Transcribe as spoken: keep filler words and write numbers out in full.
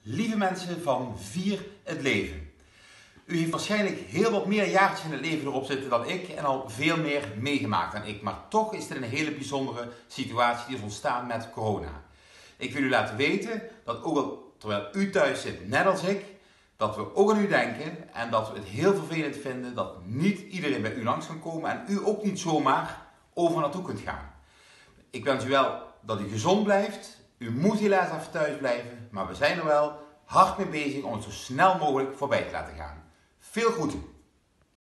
Lieve mensen van Vier het Leven. U heeft waarschijnlijk heel wat meer jaartjes in het leven erop zitten dan ik en al veel meer meegemaakt dan ik. Maar toch is dit een hele bijzondere situatie die is ontstaan met corona. Ik wil u laten weten dat ook al terwijl u thuis zit, net als ik, dat we ook aan u denken en dat we het heel vervelend vinden dat niet iedereen bij u langs kan komen en u ook niet zomaar over naartoe kunt gaan. Ik wens u wel dat u gezond blijft. U moet helaas even thuis blijven, maar we zijn er wel hard mee bezig om het zo snel mogelijk voorbij te laten gaan. Veel groeten!